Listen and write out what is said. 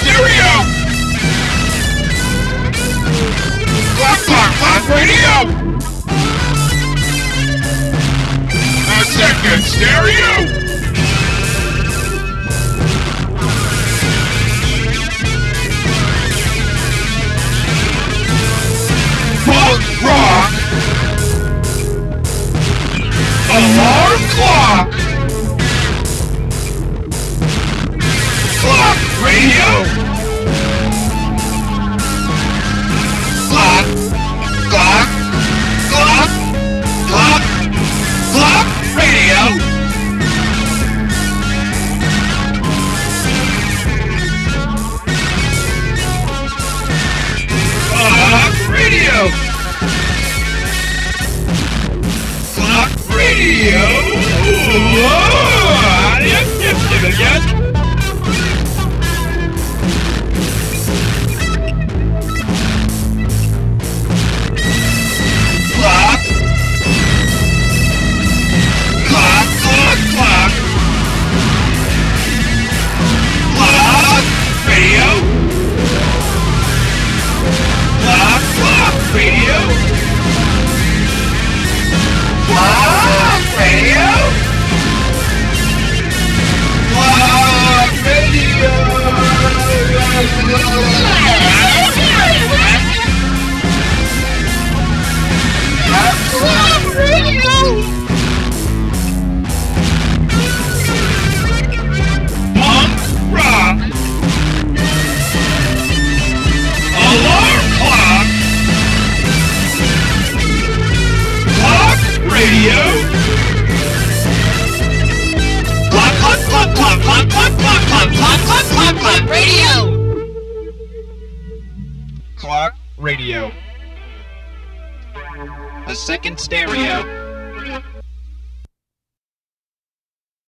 stereo! Clock, clock, clock radio! A second stereo! Punk rock! Alarm clock! Clock radio! Clock! Clock! Clock! Clock! Clock radio! Clock radio! Clock radio! Whoa! Yep, yes. Clock! Clock, clock, clock! Clock radio! Clock, clock radio! Clock radio! Clock radio! Clock radio! Punk rock! Alarm clock! Clock radio! Clock, clock, clock, clock, clock, clock, clock, clock, clock, clock, clock, clock radio! Clock radio. A second stereo.